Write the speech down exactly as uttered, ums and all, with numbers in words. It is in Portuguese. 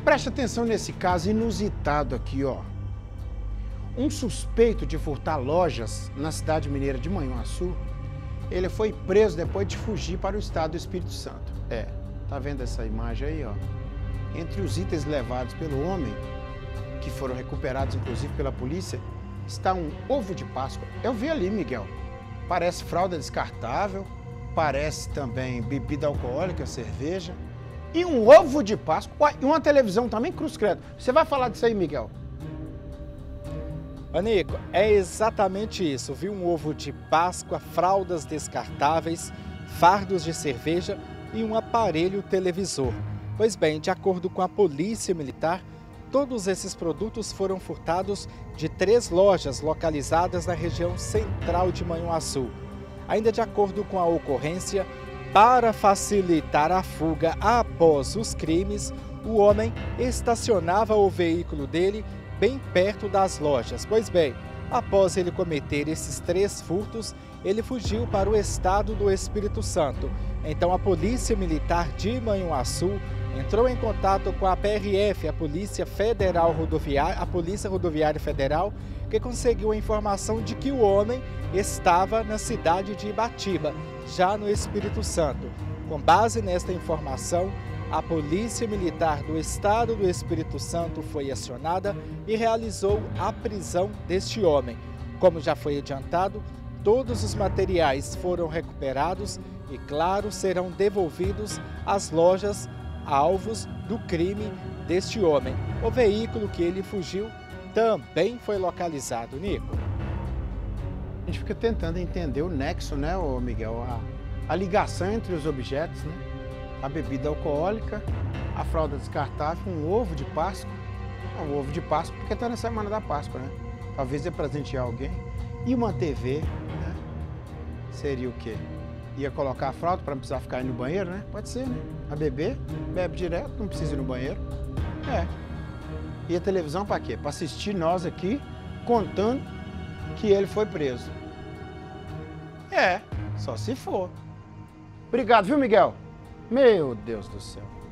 Preste atenção nesse caso inusitado aqui, ó. Um suspeito de furtar lojas na cidade mineira de Manhuaçu, ele foi preso depois de fugir para o estado do Espírito Santo. É, tá vendo essa imagem aí, ó? Entre os itens levados pelo homem, que foram recuperados inclusive pela polícia, está um ovo de Páscoa. Eu vi ali, Miguel. Parece fralda descartável, parece também bebida alcoólica, cerveja. E um ovo de Páscoa. Ué, e uma televisão também, cruz credo. Você vai falar disso aí, Miguel? Ô Nico, é exatamente isso, viu? Um ovo de Páscoa, fraldas descartáveis, fardos de cerveja e um aparelho televisor. Pois bem, de acordo com a Polícia Militar, todos esses produtos foram furtados de três lojas localizadas na região central de Manhuaçu. Ainda de acordo com a ocorrência, para facilitar a fuga após os crimes, o homem estacionava o veículo dele bem perto das lojas. Pois bem, após ele cometer esses três furtos, ele fugiu para o estado do Espírito Santo. Então a Polícia Militar de Manhuaçu entrou em contato com a P R F, a Polícia Federal Rodoviária, a Polícia Rodoviária Federal, que conseguiu a informação de que o homem estava na cidade de Ibatiba, já no Espírito Santo. Com base nesta informação, a Polícia Militar do Estado do Espírito Santo foi acionada e realizou a prisão deste homem. Como já foi adiantado, todos os materiais foram recuperados e, claro, serão devolvidos às lojas alvos do crime deste homem. O veículo que ele fugiu também foi localizado, Nico. A gente fica tentando entender o nexo, né, ô Miguel? A, a ligação entre os objetos, né? A bebida alcoólica, a fralda descartável, um ovo de Páscoa. Um ovo de Páscoa porque está na semana da Páscoa, né? Talvez é presentear alguém. E uma T V, né? Seria o quê? Ia colocar a fralda para não precisar ficar aí no banheiro, né? Pode ser, né? A bebê, bebe direto, não precisa ir no banheiro. É. E a televisão para quê? Para assistir nós aqui contando que ele foi preso. É, só se for. Obrigado, viu, Miguel? Meu Deus do céu.